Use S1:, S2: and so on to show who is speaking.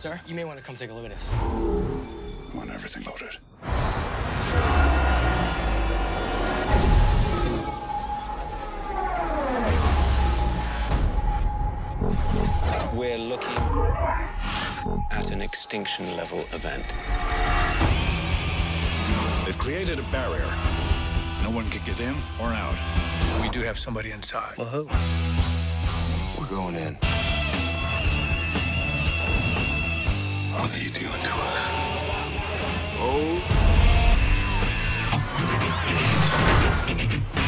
S1: Sir, you may want to come take a look at this.
S2: I want everything loaded.
S3: We're looking at an extinction-level event.
S2: They've created a barrier. No one can get in or out.
S4: We do have somebody inside.
S3: Well, who?
S2: We're going in. What are you doing to us? Oh.